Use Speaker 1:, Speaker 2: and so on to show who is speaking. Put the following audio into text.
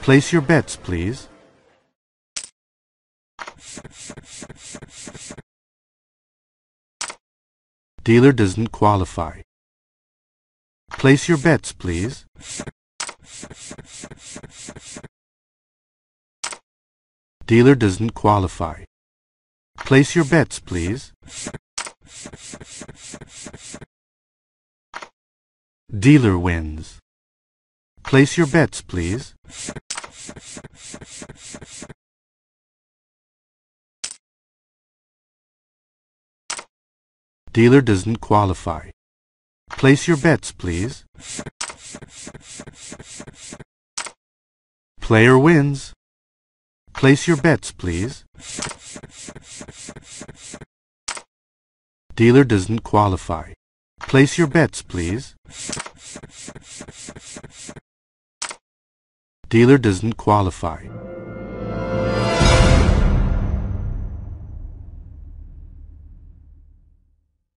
Speaker 1: Place your bets, please. Dealer doesn't qualify. Place your bets, please. Dealer doesn't qualify. Place your bets, please. Dealer wins. Place your bets, please. Dealer doesn't qualify. Place your bets, please. Player wins. Place your bets, please. Dealer doesn't qualify. Place your bets, please. Dealer doesn't qualify.